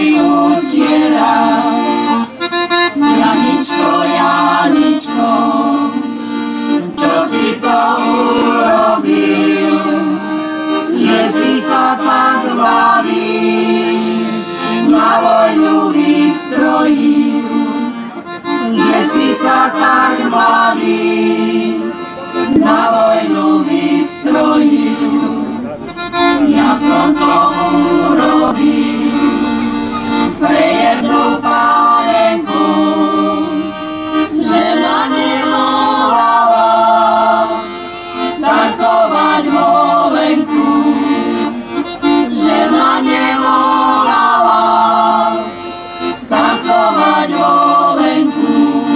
utierať. Janičko, Janičko, čo si to urobil, že si sa tak mladý na vojnu vystrojil, že si sa tak mladý na vojnu vystrojil. Ja som to urobil pre jednu pánenku, že ma nevolala tancovať volenku, že ma nevolala tancovať volenku.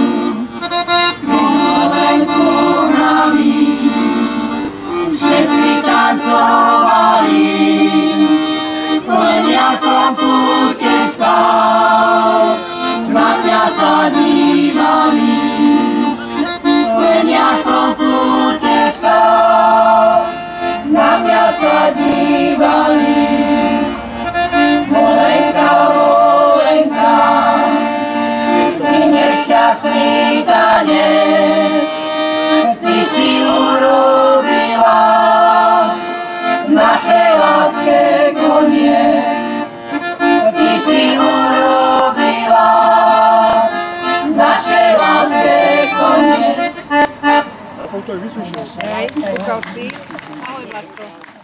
Volenku hrali, všetci tancovali, len ja som v kúte stál, na mňa sa dívali. Len ja som v kúte stál, na mňa sa dívali. Volenka, volenka, ty nešťastný tanec, ty si urobila našej láske koniec. Ty si urobila našej láske koniec. Hej, kúkal si. Ahoj, Marko.